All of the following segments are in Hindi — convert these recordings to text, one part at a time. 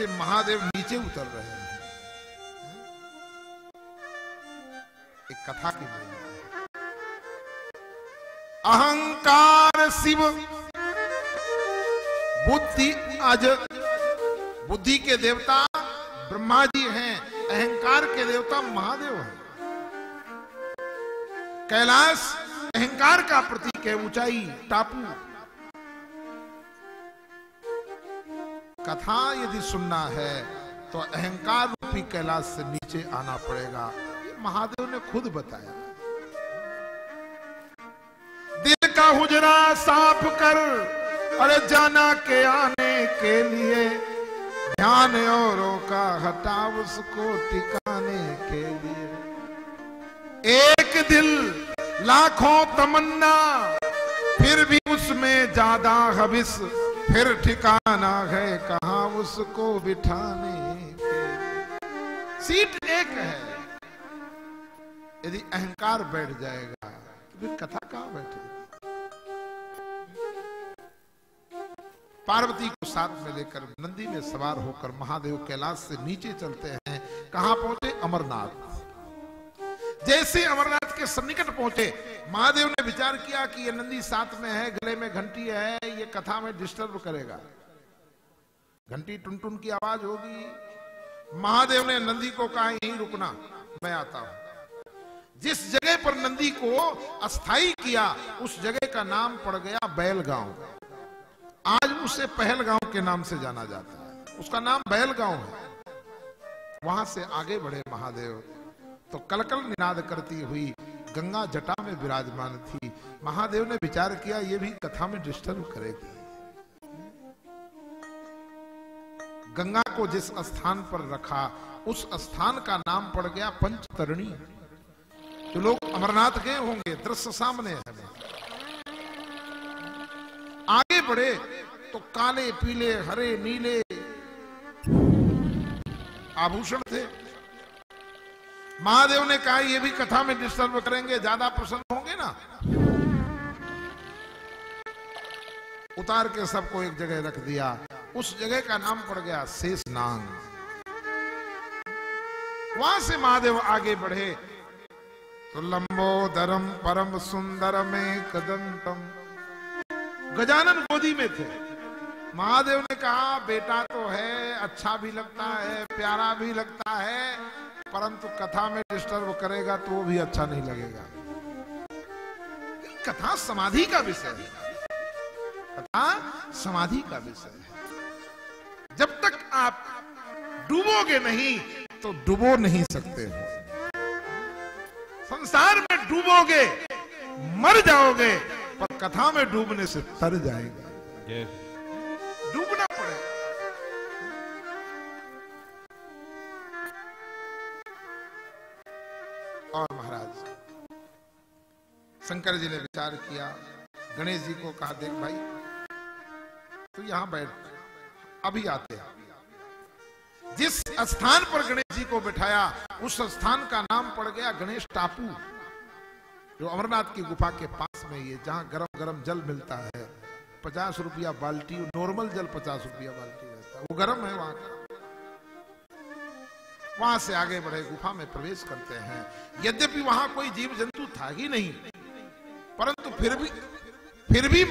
से महादेव नीचे उतर रहे हैं। एक कथा की महिमा है। अहंकार शिव बुद्धि अज। बुद्धि के देवता ब्रह्मा जी हैं, अहंकार के देवता महादेव हैं। कैलाश अहंकार का प्रतीक है, ऊंचाई, टापू। कथा यदि सुनना है तो अहंकार रूपी कैलाश से नीचे आना पड़ेगा। ये महादेव ने खुद बताया। दिल का हुजरा साफ कर, अरे जाना के आने के लिए, ध्यान औरों का हटा उसको टिकाने के लिए। एक दिल लाखों तमन्ना, फिर भी उसमें ज्यादा हविस, फिर ठिकाना है कहां उसको बिठाने के। सीट एक है, यदि अहंकार बैठ जाएगा तो फिर कथा कहां बैठेगी। पार्वती को साथ में लेकर नंदी में सवार होकर महादेव कैलाश से नीचे चलते हैं। कहां पहुंचे? अमरनाथ। जैसे अमरनाथ के सन्निकट पहुंचे, महादेव ने विचार किया कि ये नंदी साथ में है, गले में घंटी है, ये कथा में डिस्टर्ब करेगा, घंटी टुन टुन की आवाज होगी। महादेव ने नंदी को कहा यहीं रुकना, मैं आता हूं। जिस जगह पर नंदी को अस्थाई किया उस जगह का नाम पड़ गया बैलगांव। आज उसे पहलगांव के नाम से जाना जाता है, उसका नाम बैलगांव है। वहां से आगे बढ़े महादेव तो कलकल निनाद करती हुई गंगा जटा में विराजमान थी। महादेव ने विचार किया ये भी कथा में डिस्टर्ब करेगी। गंगा को जिस स्थान पर रखा उस स्थान का नाम पड़ गया पंचतरणी। जो लोग अमरनाथ गए होंगे, दृश्य सामने है। आगे बढ़े तो काले पीले हरे नीले आभूषण थे। महादेव ने कहा ये भी कथा में डिस्टर्ब करेंगे, ज्यादा प्रसन्न होंगे ना। उतार के सबको एक जगह रख दिया। उस जगह का नाम पड़ गया शेषनाग। वहां से महादेव आगे बढ़े तो लंबोदरम परम सुंदरम एकदंतम। गजानन गोदी में थे। महादेव ने कहा बेटा तो है, अच्छा भी लगता है, प्यारा भी लगता है, परंतु कथा में डिस्टर्ब करेगा तो वो भी अच्छा नहीं लगेगा। कथा समाधि का विषय है, कथा समाधि का विषय है। जब तक आप डूबोगे नहीं तो डूबो नहीं सकते हो। संसार में डूबोगे मर जाओगे, पर कथा में डूबने से तर जाएगा। डूबना पड़ेगा। और महाराज शंकर जी ने विचार किया, गणेश जी को कहा देख भाई तू यहां बैठ, अभी आते हैं। जिस स्थान पर गणेश जी को बिठाया उस स्थान का नाम पड़ गया गणेश टापू, जो अमरनाथ की गुफा के पास में ही है, जहां गरम गरम जल मिलता है। 50 रुपया बाल्टी, नॉर्मल जल 50 रुपया बाल्टी रहता है, वो गरम है वहां का। वहां से आगे बढ़े, गुफा में प्रवेश करते हैं। यद्यपि वहां कोई जीव जंतु था ही नहीं, परंतु फिर भी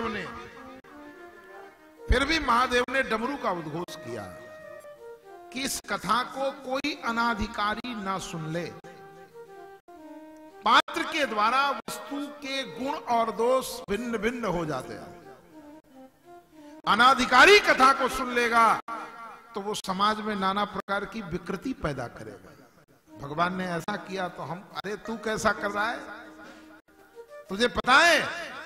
महादेव ने डमरू का उद्घोष किया कि इस कथा को कोई अनाधिकारी ना सुन ले। पात्र के द्वारा वस्तु के गुण और दोष भिन्न भिन्न हो जाते हैं। अनाधिकारी कथा को सुन लेगा तो वो समाज में नाना प्रकार की विकृति पैदा करेगा। भगवान ने ऐसा किया तो हम, अरे तू कैसा कर रहा है, तुझे पता है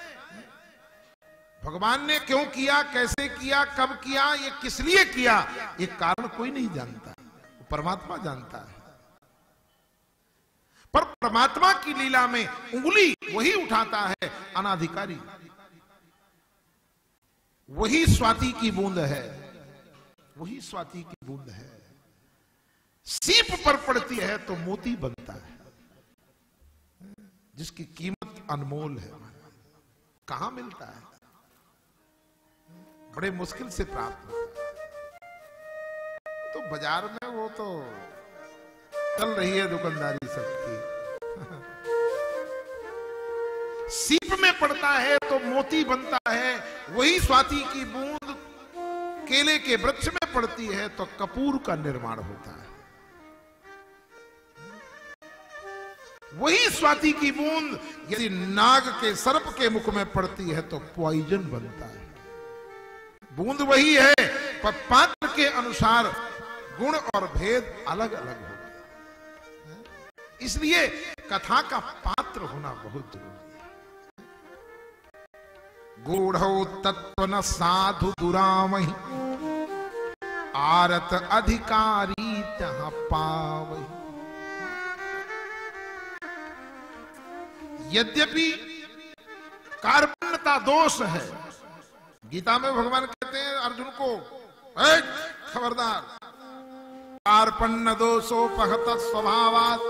भगवान ने क्यों किया, कैसे किया, कब किया, ये किस लिए किया, ये कारण कोई नहीं जानता, परमात्मा जानता है। पर परमात्मा की लीला में उंगली वही उठाता है अनाधिकारी। वही स्वाति की बूंद है, वही स्वाति की बूंद है। सीप पर पड़ती है तो मोती बनता है, जिसकी कीमत अनमोल है। कहां मिलता है, बड़े मुश्किल से प्राप्त होता है। बाजार में वो तो चल रही है दुकानदारी सबकी। सीप में पड़ता है तो मोती बनता है, वही स्वाति की बूंद केले के वृक्ष में पड़ती है तो कपूर का निर्माण होता है। वही स्वाति की बूंद यदि नाग के सर्प के मुख में पड़ती है तो पॉइजन बनता है। बूंद वही है, पर पात्र के अनुसार गुण और भेद अलग अलग होते हैं। इसलिए कथा का पात्र होना बहुत जरूरी है। गूढ़ौ तत्व न साधु दुरामहि, आरत अधिकारी तहाँ पावहि। यद्यपि कार्पण्यता दोष है, गीता में भगवान कहते हैं अर्जुन को, खबरदार, कार्पण्य दोषोपहत स्वभावात्,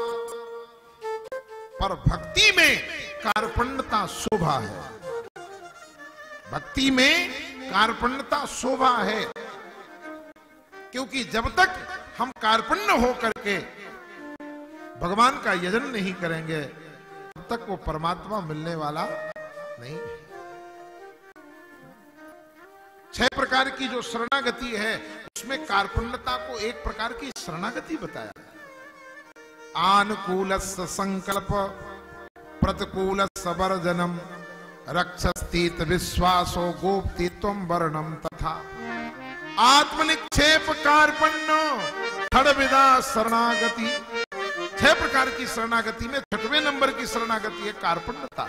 पर भक्ति में कार्पण्यता शोभा है। भक्ति में कार्पण्यता शोभा है, क्योंकि जब तक हम कार्पण्य होकर के भगवान का यजन नहीं करेंगे तब तक वो परमात्मा मिलने वाला नहीं है। 6 प्रकार की जो शरणागति है उसमें कार्पण्यता को एक प्रकार की शरणागति बताया। आनुकूलस्य संकल्प प्रतिकूलस्य वर्जनम, रक्षस्तीत विश्वासो गोप्ति त्वं वर्णम तथा। आत्मनिक्षेप कार्पण्य खड़विदा शरणागति। 6 प्रकार की शरणागति में 6वें नंबर की शरणागति है कार्पण्यता।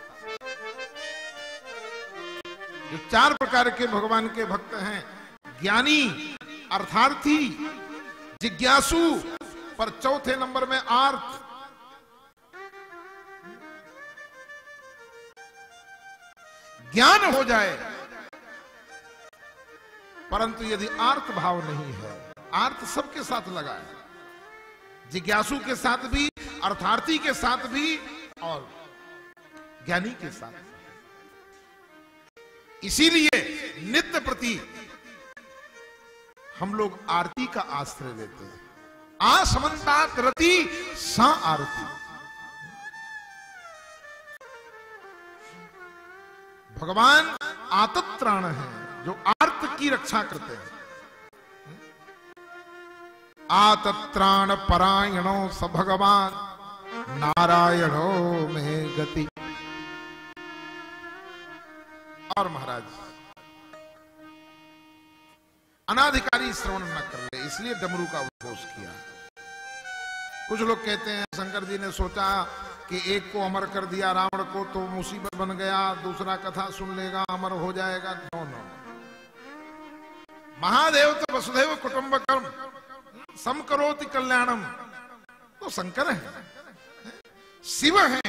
जो 4 प्रकार के भगवान के भक्त हैं, ज्ञानी, अर्थार्थी, जिज्ञासु, पर 4थे नंबर में आर्थ। ज्ञान हो जाए परंतु यदि आर्थ भाव नहीं है, आर्थ सबके साथ लगा है, जिज्ञासु के साथ भी, अर्थार्थी के साथ भी और ज्ञानी के साथ। इसीलिए नित्य प्रति हम लोग आरती का आश्रय लेते हैं। आसमंतात रति सा आरती। भगवान आतत्राण है, जो आर्त की रक्षा करते हैं। आतत्राण परायणो स भगवान नारायणो में गति। और महाराज अनाधिकारी श्रवण न कर ले, इसलिए डमरू का उद्घोष किया। कुछ लोग कहते हैं शंकर जी ने सोचा कि एक को अमर कर दिया रावण को तो मुसीबत बन गया, दूसरा कथा सुन लेगा अमर हो जाएगा। नो नो, महादेव तो वसुधैव कुटुंबकम समकरोति कल्याणम, तो शंकर है, शिव है,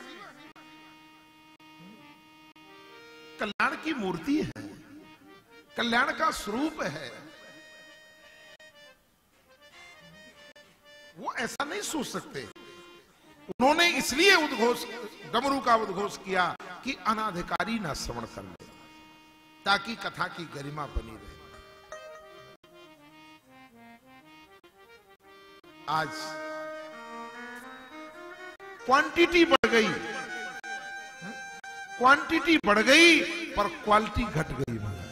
कल्याण की मूर्ति है, कल्याण का स्वरूप है। वो ऐसा नहीं सोच सकते। उन्होंने इसलिए उद्घोष, डमरू का उद्घोष किया कि अनाधिकारी ना श्रवण कर ले, ताकि कथा की गरिमा बनी रहे। आज क्वांटिटी बढ़ गई, क्वांटिटी बढ़ गई पर क्वालिटी घट गई।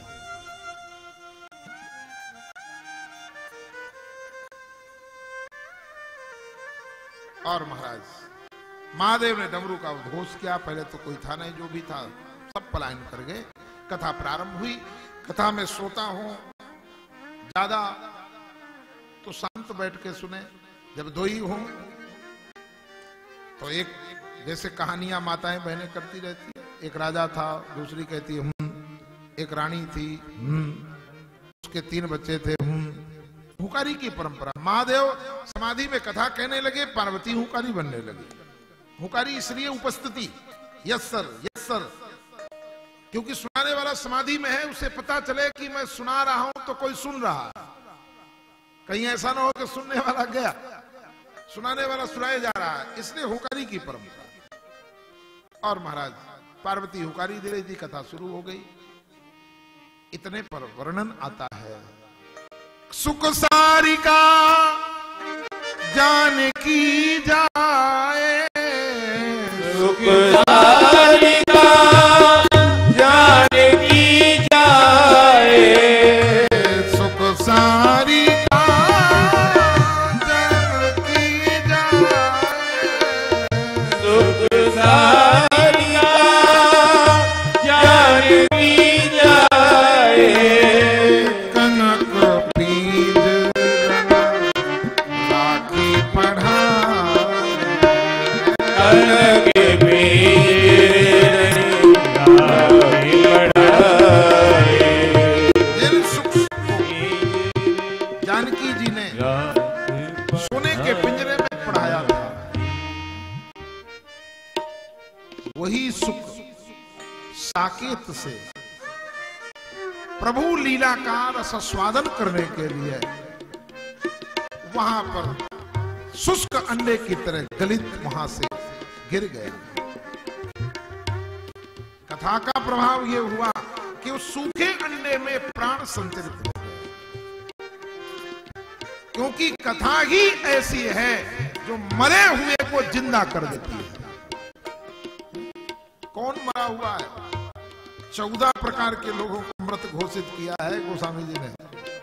और महाराज महादेव ने डमरू का उद्घोष किया। पहले तो कोई था नहीं, जो भी था सब पलायन कर गए। कथा प्रारंभ हुई। कथा में सोता हूं ज्यादा तो शांत बैठ के सुने, जब दो ही हों तो एक, जैसे कहानियां माताएं बहनें करती रहती है, एक राजा था, दूसरी कहती एक रानी थी, उसके 3 बच्चे थे, हुकारी की परंपरा। महादेव समाधि में कथा कहने लगे, पार्वती हुकारी बनने लगी। हुकारी इसलिए उपस्थिति, यस सर, यस सर, क्योंकि सुनाने वाला समाधि में है, उसे पता चले कि मैं सुना रहा हूं तो कोई सुन रहा है। कहीं ऐसा ना हो कि सुनने वाला गया, सुनाने वाला सुनाया जा रहा है, इसलिए हुकारी की परंपरा। और महाराज पार्वती हुकारी दे रही थी, कथा शुरू हो गई। इतने पर वर्णन आता है सुख सारिका जानकी जाए, सुख सारिका जानकी जाए, सुख सारिका जानकी जाए, सुख सारिका जानकी जाए, कनक बीज राखी पढ़ाए, कनक बीज राखी पढ़ाए। जिन सुख को जानकी जी ने सोने के पिंजरे में पढ़ाया था, वही सुख साकेत से प्रभु लीला का रसास्वादन करने के लिए वहां पर शुष्क अंडे की तरह गलित वहां से गिर गया। कथा का प्रभाव यह हुआ कि उस सूखे अंडे में प्राण संचरित हो गए, क्योंकि कथा ही ऐसी है जो मरे हुए को जिंदा कर देती है। कौन मरा हुआ है? 14 प्रकार के लोगों को मृत घोषित किया है गोस्वामी जी ने।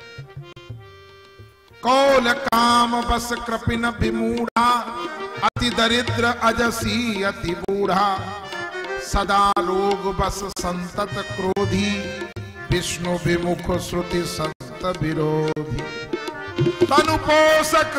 कौल काम बस कृपिन विमूढ़ा, अति दरिद्र अजसी अति बूढ़ा, सदा रोग बस संतत क्रोधी, विष्णु विमुख श्रुति संत विरोधी, तनुपोषक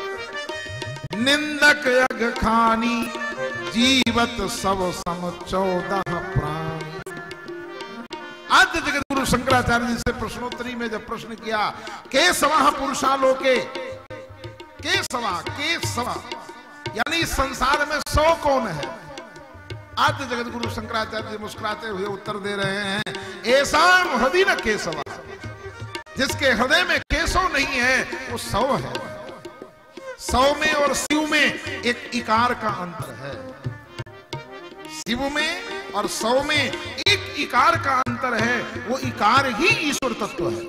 निंदक यज्ञ खानी, जीवत सब सम 14 प्राण। आद्य जगत गुरु शंकराचार्य जी से प्रश्नोत्तरी में जब प्रश्न किया, केशवा पुरुषालोके, केशवा यानी संसार में 100 कौन है? आद्य जगत गुरु शंकराचार्य जी मुस्कुराते हुए उत्तर दे रहे हैं, ऐसा हृदय न केशवा, जिसके हृदय में केशव नहीं है वो 100 है। 100 में और शिव में एक इकार का अंतर है। शिव में और 100 में एक इकार का अंतर है, वो इकार ही ईश्वर तत्व है।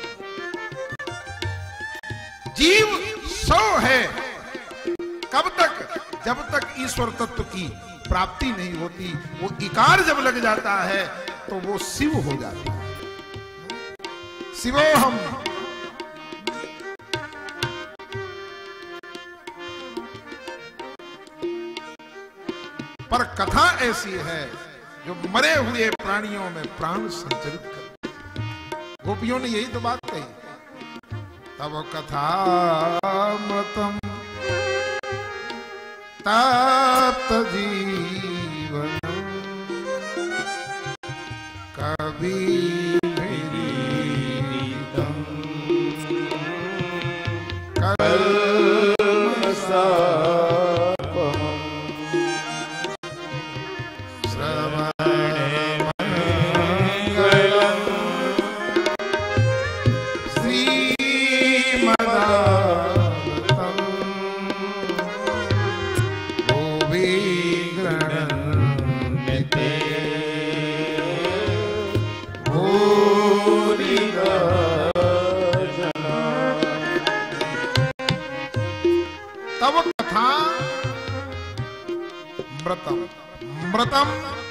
जीव 100 है कब तक? जब तक ईश्वर तत्व की प्राप्ति नहीं होती। वो इकार जब लग जाता है तो वो शिव हो जाता है। शिवोहम। पर कथा ऐसी है जो मरे हुए प्राणियों में प्राण संचरित कर। गोपियों ने यही तो बात कही, तब कथा मृतम तप्त जीवन कभी मृतम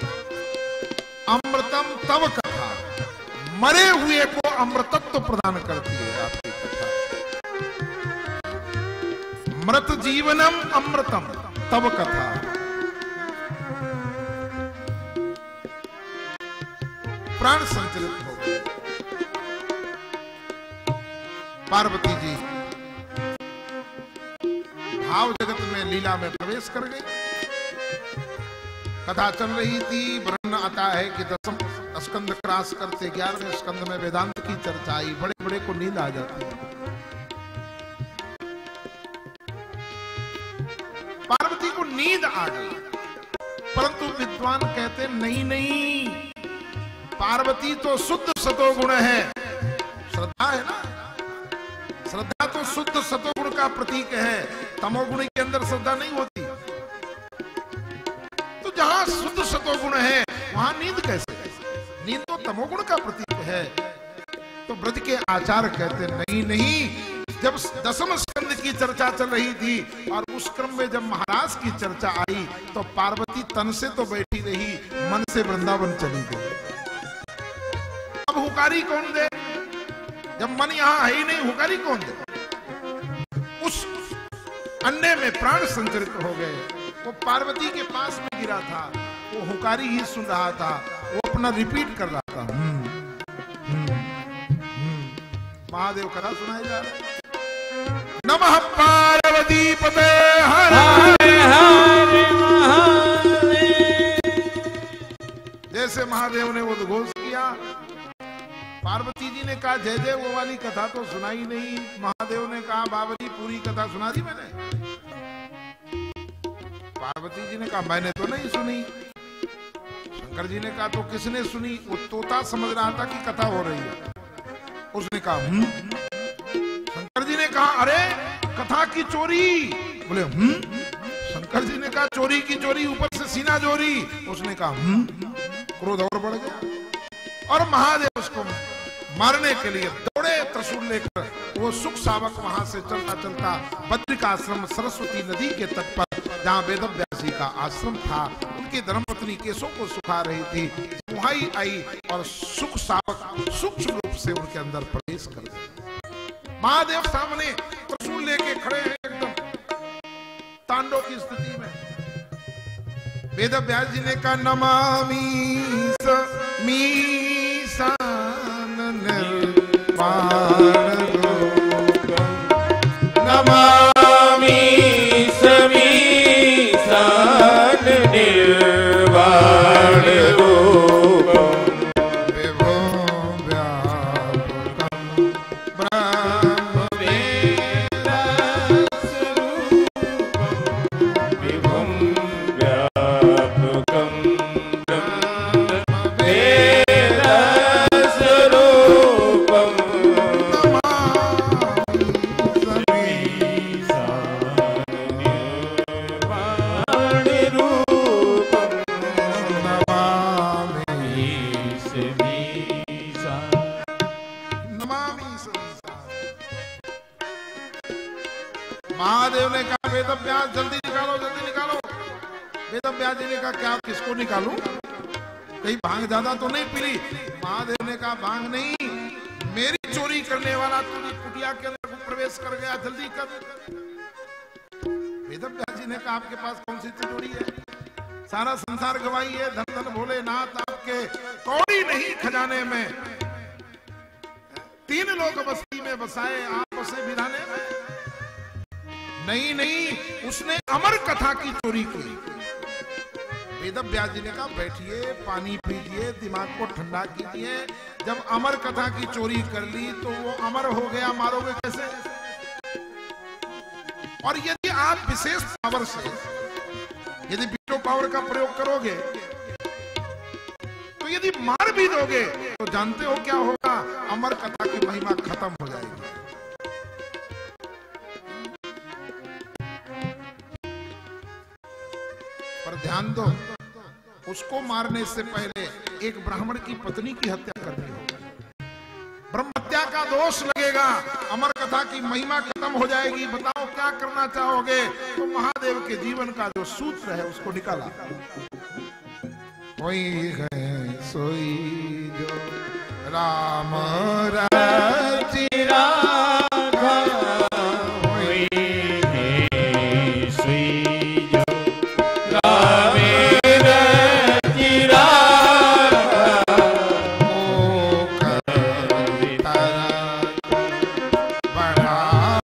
अमृतम तव कथा, मरे हुए को अमृतत्व प्रदान करती है आपकी कथा। मृत जीवनम अमृतम तव कथा। प्राण संचरित हो गए। पार्वती जी भाव जगत में लीला में प्रवेश कर गई। कथा चल रही थी, वर्णन आता है कि 10 स्कंद क्रॉस करते 11वें स्कंद में वेदांत की चर्चा आई। बड़े बड़े को नींद आ जाती है। पार्वती को नींद आ गई, परंतु विद्वान कहते नहीं नहीं, पार्वती तो शुद्ध सतोगुण है। श्रद्धा है ना, श्रद्धा तो शुद्ध सतोगुण का प्रतीक है। तमोगुण के अंदर श्रद्धा नहीं होती। जहां शुद्ध सतोगुण है वहां नींद कैसे? नींद तो तमोगुण का प्रतीक है। तो ब्रज के आचार्य कहते नहीं नहीं, जब दसम स्कंद की चर्चा चल रही थी और उस क्रम में जब महाराज की चर्चा आई तो पार्वती तन से तो बैठी रही, मन से वृंदावन चली गई। अब हुकारी कौन दे, जब मन यहां है ही नहीं, हुकारी कौन दे? उस अन्य में प्राण संचरित हो गए। वो पार्वती के पास में गिरा था, वो हुकारी ही सुन रहा था, वो अपना रिपीट कर रहा था। महादेव कथा सुनाए जा रहे। नमः पार्वती पते हर हर महादेव। जैसे महादेव ने उद्घोष किया, पार्वती जी ने कहा जय जय, वो वाली कथा तो सुनाई नहीं। महादेव ने कहा बाबा जी पूरी कथा सुना दी मैंने। पार्वती जी ने कहा मैंने तो नहीं सुनी। शंकर जी ने कहा तो किसने सुनी? वो तोता समझ रहा था कि कथा हो रही है। उसने कहा शंकर जी ने कहा अरे कथा की चोरी। बोले शंकर जी ने कहा चोरी की चोरी, ऊपर से सीना चोरी। उसने कहा क्रोध और बढ़ गया और महादेव उसको मारने के लिए दौड़े त्रिशूल लेकर। वो सुख सावक वहां से चलता चलता बद्रिकाश्रम सरस्वती नदी के तट पर, जहाँ वेदव्यास जी का आश्रम था, उनकी धर्मपत्नी केशों को सुखा रही थी, वहां ही आई और सुख सावक सूक्ष्म रूप से उनके अंदर प्रवेश कर गए। महादेव सामने त्रिशूल लेके खड़े हैं, एकदम तांडव की स्थिति में। वेदव्यास जी ने कहा नमामि मीशान निर्वाण रूपम, नमामि समीशान निर्वाण रूपम, विभुं व्यापकं ब्रह्मवेदस्वरूपं, विभुं व्यापकं महादेव ने कहा वेदव्यास जल्दी निकालो, जल्दी निकालो। वेदव्यास जी ने कहा क्या किसको निकालूं? कहीं भांग ज्यादा तो नहीं पी ली? महादेव ने कहा भांग नहीं, मेरी चोरी करने वाला तुझे कुटिया के अंदर प्रवेश कर गया, जल्दी कर। वेदव्यास जी ने कहा आपके पास कौन सी तिजोरी है? सारा संसार गवाही है, धन धन भोलेनाथ आपके कौड़ी नहीं खजाने में। 3 लोग बस्ती में बसाए, आप बसे वीराने में। नहीं नहीं, उसने अमर कथा की चोरी की। वेदव्यास जी ने कहा बैठिए, पानी पीजिए, दिमाग को ठंडा कीजिए। जब अमर कथा की चोरी कर ली तो वो अमर हो गया, मारोगे कैसे? और यदि आप विशेष पावर से, यदि वीटो पावर का प्रयोग करोगे तो यदि मार भी दोगे तो जानते हो क्या होगा? अमर कथा की महिमा खत्म हो जाएगी। पर ध्यान दो, उसको मारने से पहले एक ब्राह्मण की पत्नी की हत्या करनी होगी। ब्रह्म हत्या का दोष लगेगा, अमर कथा की महिमा खत्म हो जाएगी। बताओ क्या करना चाहोगे? तो महादेव के जीवन का जो सूत्र है उसको निकाला। कोई है सोई जो राम रचि राखा, कोई है सोई जो राम रचि राखा, ओ कर बढ़ा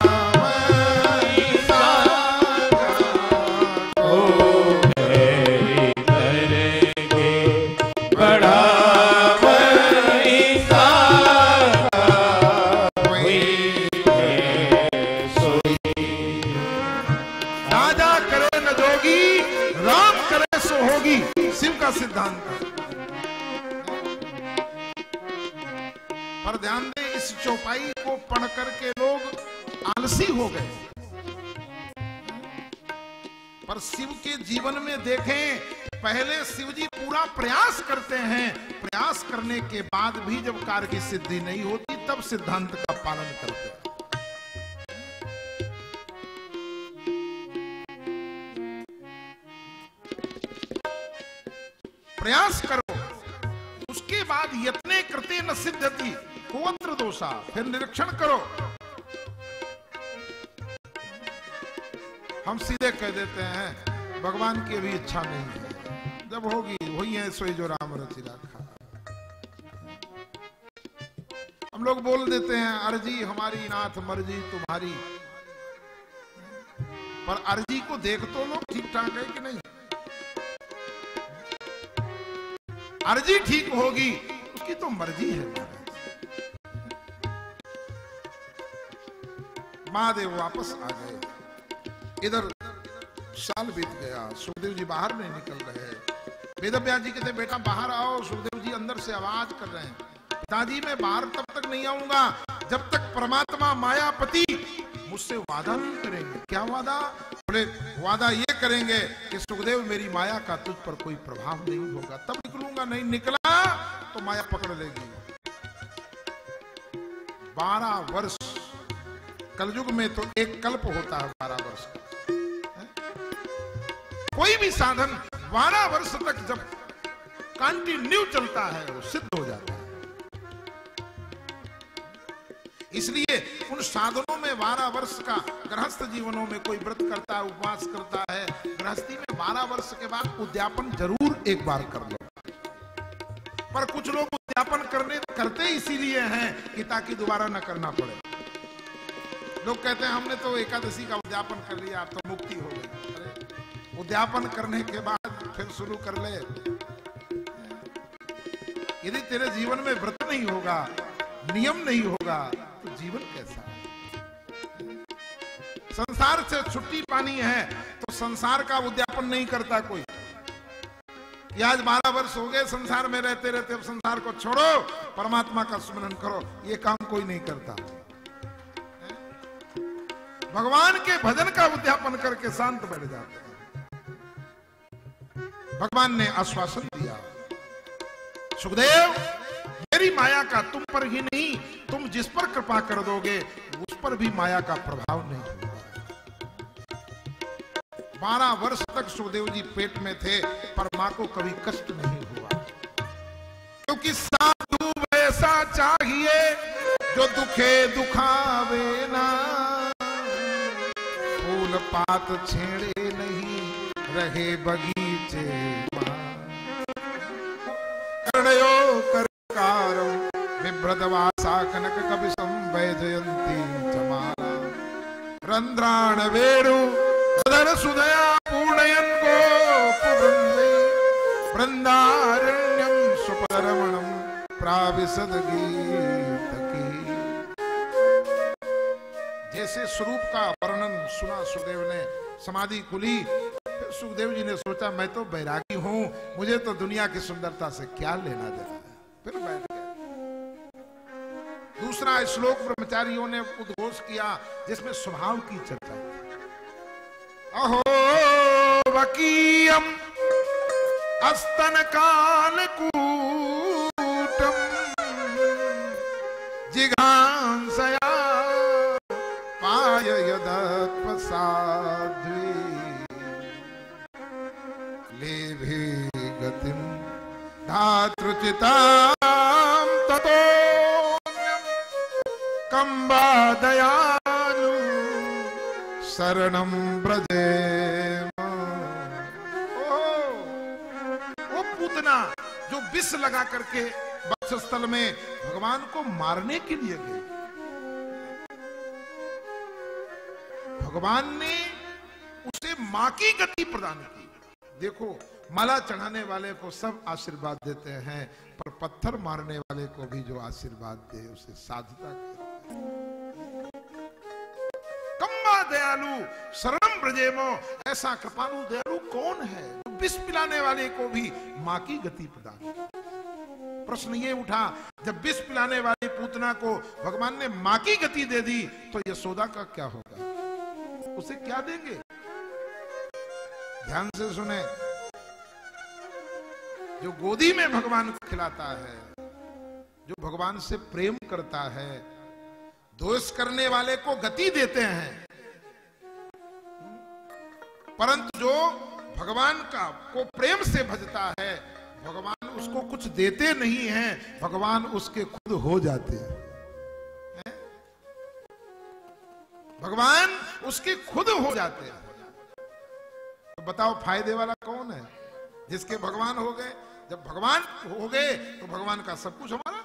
सिद्धांत। पर ध्यान दें, इस चौपाई को पढ़ करके लोग आलसी हो गए। पर शिव के जीवन में देखें, पहले शिव जी पूरा प्रयास करते हैं, प्रयास करने के बाद भी जब कार्य की सिद्धि नहीं होती तब सिद्धांत का पालन करते हैं। प्रयास करो, उसके बाद यत्ने कृते न सिद्धति कोत्र दोषा, फिर निरीक्षण करो। हम सीधे कह देते हैं भगवान की भी इच्छा नहीं है, जब होगी वही है सोई जो राम रचि राखा। हम लोग बोल देते हैं अर्जी हमारी नाथ मर्जी तुम्हारी, पर अर्जी को देख तो लो ठीक ठाक है कि नहीं। अर्जी ठीक होगी उसकी तो मर्जी है। महादेव वापस आ गए, इधर साल बीत गया, सुखदेव जी बाहर नहीं निकल रहे। वेदव्यास जी कहते बेटा बाहर आओ, सुखदेव जी अंदर से आवाज कर रहे हैं पिताजी मैं बाहर तब तक नहीं आऊंगा जब तक परमात्मा मायापति मुझसे वादा नहीं करेंगे। क्या वादा? बोले वादा ये करेंगे कि सुखदेव मेरी माया का तुझ पर कोई प्रभाव नहीं होगा, तब निकलूंगा, नहीं निकला तो माया पकड़ लेगी। 12 वर्ष, कलयुग में तो एक कल्प होता है 12 वर्ष का। कोई भी साधन 12 वर्ष तक जब कंटिन्यू चलता है वो सिद्ध हो जाता है। इसलिए उन साधनों में 12 वर्ष का, गृहस्थ जीवनों में कोई व्रत करता है, उपवास करता है, गृहस्थी में 12 वर्ष के बाद उद्यापन जरूर एक बार कर लो। पर कुछ लोग उद्यापन करते इसीलिए हैं कि ताकि दोबारा न करना पड़े। लोग कहते हैं हमने तो एकादशी का उद्यापन कर लिया, अब तो मुक्ति हो गई। अरे उद्यापन करने के बाद फिर शुरू कर ले। यदि तेरे जीवन में व्रत नहीं होगा, नियम नहीं होगा, तो जीवन कैसा है? संसार से छुट्टी पानी है तो संसार का उद्यापन नहीं करता कोई। कि आज 12 वर्ष हो गए संसार में रहते रहते, अब संसार को छोड़ो, परमात्मा का स्मरण करो, ये काम कोई नहीं करता। भगवान के भजन का उद्यापन करके शांत बैठ जाते हैं। भगवान ने आश्वासन दिया सुखदेव मेरी माया का तुम पर ही नहीं, तुम जिस पर कृपा कर दोगे उस पर भी माया का प्रभाव नहीं होगा। 12 वर्ष तक सुखदेव जी पेट में थे पर मां को कभी कष्ट नहीं हुआ, क्योंकि साधु वैसा चाहिए जो दुखे दुखावे ना, फूल पात छेड़े नहीं रहे बगीचे मां, कर्णयो करकारो विभ्रदवासा कनक कपिशं वैजयंती चमाला, रंध्राण वेणु सदर सुदया पूर्णयन गोपवृंदे, वृंदारण्यम सुपरमणम प्राविशद गीतकी। जैसे स्वरूप का वर्णन सुना सुखदेव ने, समाधि खुली। फिर सुखदेव जी ने सोचा मैं तो बैरागी हूं, मुझे तो दुनिया की सुंदरता से क्या लेना देना है। फिर बैठ गए। दूसरा श्लोक ब्रह्मचारियों ने उद्घोष किया जिसमें स्वभाव की चर्चा की। अहो वकीयम अस्तन काल कूटम जिघांसया पाय यदत्व साध्वी, लेभे गतिम धातृचितां ततो कंबा दयालु शरणं ब्रजे। वो पूतना जो विष लगा करके वक्षस्थल में भगवान को मारने के लिए गई, भगवान ने उसे मां की गति प्रदान की। देखो माला चढ़ाने वाले को सब आशीर्वाद देते हैं, पर पत्थर मारने वाले को भी जो आशीर्वाद दे उसे साधुता कहते हैं। कम्बा दयालु शरणम ब्रजेमो, ऐसा कृपालु दयालु कौन है जो विष पिलाने वाले को भी मां की गति प्रदान की। प्रश्न ये उठा जब विष पिलाने वाली पूतना को भगवान ने मां की गति दे दी तो यशोदा का क्या होगा, उसे क्या देंगे? ध्यान से सुने, जो गोदी में भगवान को खिलाता है, जो भगवान से प्रेम करता है, द्वेष करने वाले को गति देते हैं, परंतु जो भगवान को प्रेम से भजता है, भगवान उसको कुछ देते नहीं हैं, भगवान उसके खुद हो जाते हैं। भगवान उसके खुद हो जाते हैं। तो बताओ फायदे वाला कौन है? जिसके भगवान हो गए। जब भगवान हो गए तो भगवान का सब कुछ हमारा।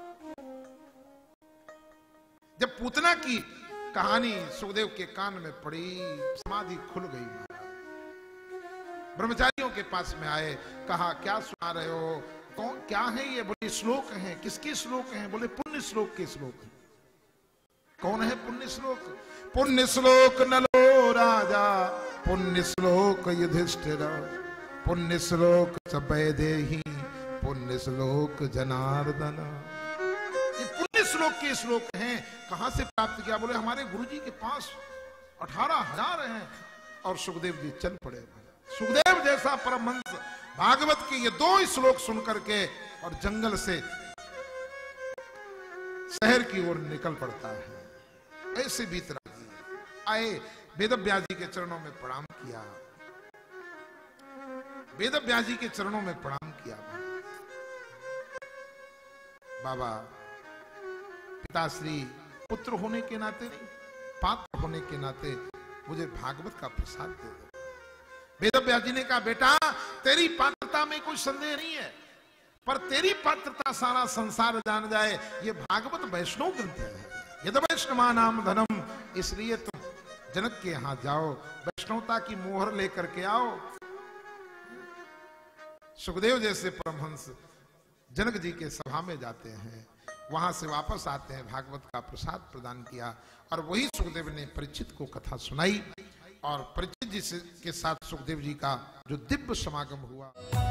जब पूतना की कहानी सुखदेव के कान में पड़ी, समाधि खुल गई। ब्रह्मचारियों के पास में आए, कहा क्या सुना रहे हो, कौन क्या है ये? बोले श्लोक हैं। किसके श्लोक हैं? बोले पुण्य श्लोक के श्लोक हैं। कौन है पुण्य श्लोक? पुण्य श्लोक नलो राजा, पुण्य श्लोक युधिष्ठिर, पुण्य श्लोक वैदेही, पुण्य श्लोक जनार्दन। ये पुण्य श्लोक के श्लोक हैं। कहां से प्राप्त किया? बोले हमारे गुरुजी के पास 18,000 हैं। और सुखदेव जी चल पड़े। सुखदेव जैसा परमहंस भागवत के ये 2 श्लोक सुन करके और जंगल से शहर की ओर निकल पड़ता है। ऐसे बीतरागी आए, वेदव्यास जी के चरणों में प्रणाम किया। वेदव्यास जी के चरणों में प्रणाम किया। बाबा, पिताश्री, पुत्र होने के नाते नहीं, पात्र होने के नाते मुझे भागवत का प्रसाद दे दो। वेदव्यास जी ने कहा, बेटा तेरी पात्रता में कोई संदेह नहीं है, पर तेरी पात्रता सारा संसार जान जाए, ये भागवत वैष्णव ग्रंथ है। यद वैष्णवा नाम धनम, इसलिए तुम जनक के यहां जाओ, वैष्णवता की मोहर लेकर के आओ। सुखदेव जैसे परमहंस जनक जी के सभा में जाते हैं, वहां से वापस आते हैं, भागवत का प्रसाद प्रदान किया। और वही सुखदेव ने परीक्षित को कथा सुनाई। और परीक्षित जी के साथ सुखदेव जी का जो दिव्य समागम हुआ।